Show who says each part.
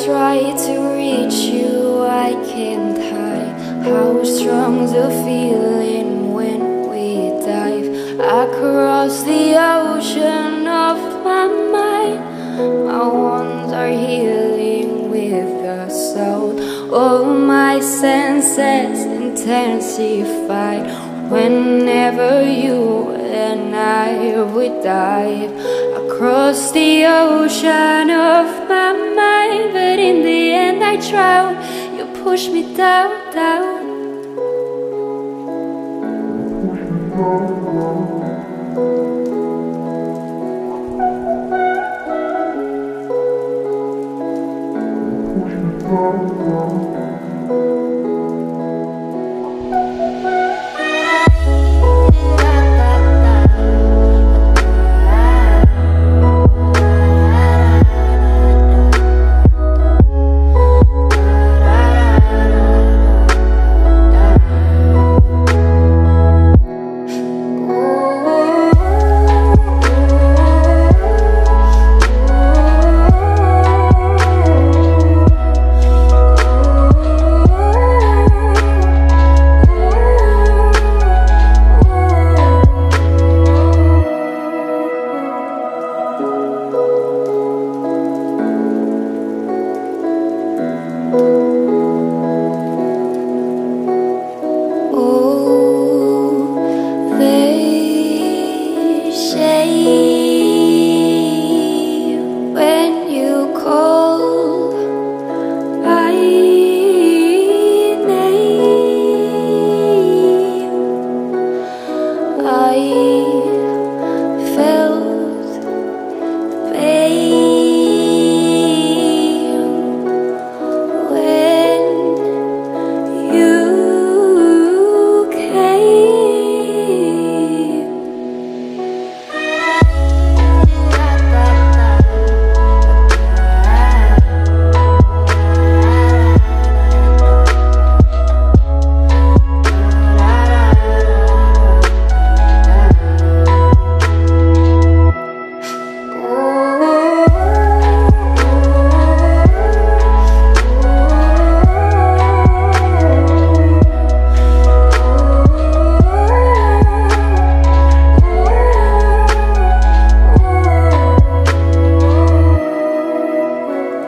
Speaker 1: try to reach you, I can't hide how strong the feeling when we dive across the ocean of my mind. My wounds are healing with the sound. All my senses intensified whenever you and I would dive across the ocean of my mind. But in the end I drown. You push me down, down.